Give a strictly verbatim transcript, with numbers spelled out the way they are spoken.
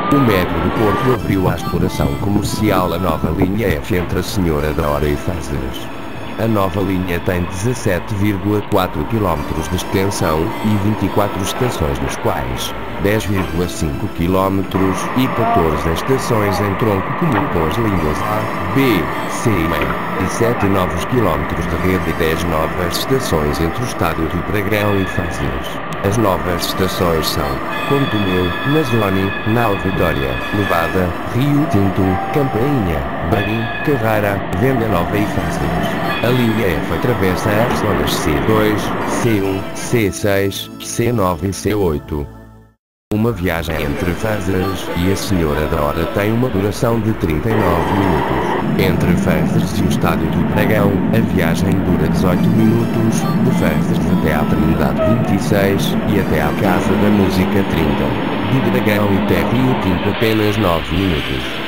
O metro do Porto abriu à exploração comercial a nova linha F entre a Senhora da Hora e Fazes. A nova linha tem dezassete vírgula quatro quilómetros de extensão e vinte e quatro estações, dos quais dez vírgula cinco quilómetros e catorze estações em tronco comum com as linhas A, B, C e E, e sete novos quilómetros de rede e dez novas estações entre o estádio do Dragão e Fazes. As novas estações são Condomeu, Nazone, Nau Vitória, Levada, Rio Tinto, Campainha, Barim, Carrara, Venda Nova e Fazes. A linha F atravessa as zonas C dois, C um, C seis, C nove e C oito. Uma viagem entre Fazes e a Senhora da Hora tem uma duração de trinta e nove minutos. Entre Fazes e o Estádio do Dragão, a viagem dura dezoito minutos, de Fazes até à Trindade vinte e seis, e até à Casa da Música trinta. Do Dragão e até Rio Tinto apenas nove minutos.